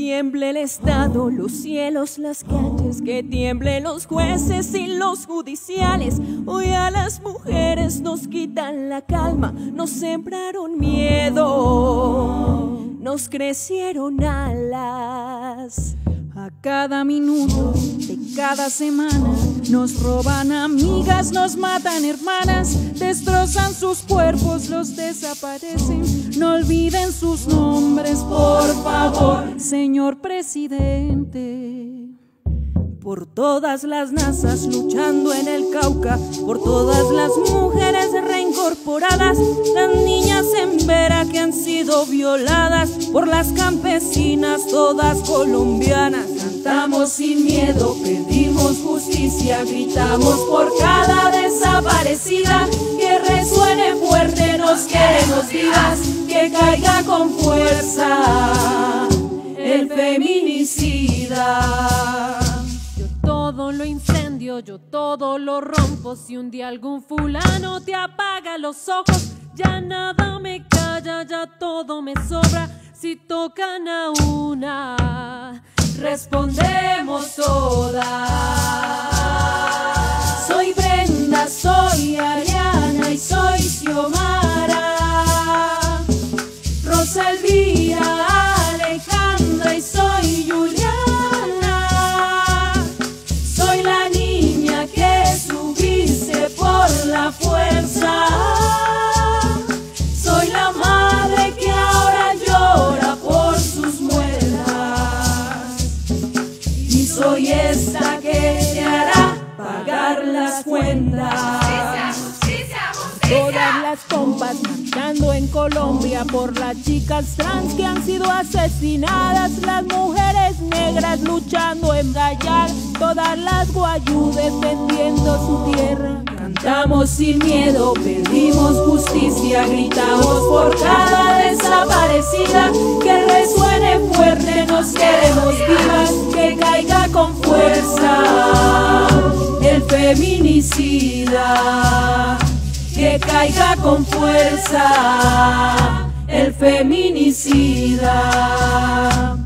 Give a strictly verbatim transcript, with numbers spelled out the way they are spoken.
tiemble el Estado, los cielos, las calles, que tiemblen los jueces y los judiciales. Hoy a las mujeres nos quitan la calma, nos sembraron miedo, nos crecieron alas. A cada minuto de cada semana nos roban amigas, nos matan hermanas, destrozan sus cuerpos, los desaparecen. No olviden sus nombres, por favor, señor presidente. Por todas las nazas luchando en el Cauca, por todas las mujeres reincorporadas, las niñas en Vera que han sido violadas, por las campesinas todas colombianas. Cantamos sin miedo, pedimos justicia, gritamos por cada desaparecida. Que resuene fuerte, nos queremos vivas, que caiga con fuerza el feminicida. Todo lo incendio, yo todo lo rompo. Si un día algún fulano te apaga los ojos, ya nada me calla, ya todo me sobra. Si tocan a una, respondemos todas. Soy Brenda, soy Ariana y soy Xiomara, Rosa Elvira, Alejandra y soy Juliana. La fuerza, soy la madre que ahora llora por sus muelas, y soy esta que te hará pagar las cuentas. Todas las compas marchando en Colombia por las chicas trans que han sido asesinadas, las mujeres negras luchando en Gallar, todas las guayú defendiendo su tierra. Cantamos sin miedo, pedimos justicia, gritamos por cada desaparecida. Que resuene fuerte, nos queremos vivas, que caiga con fuerza el feminicida. Que caiga con fuerza el feminicida.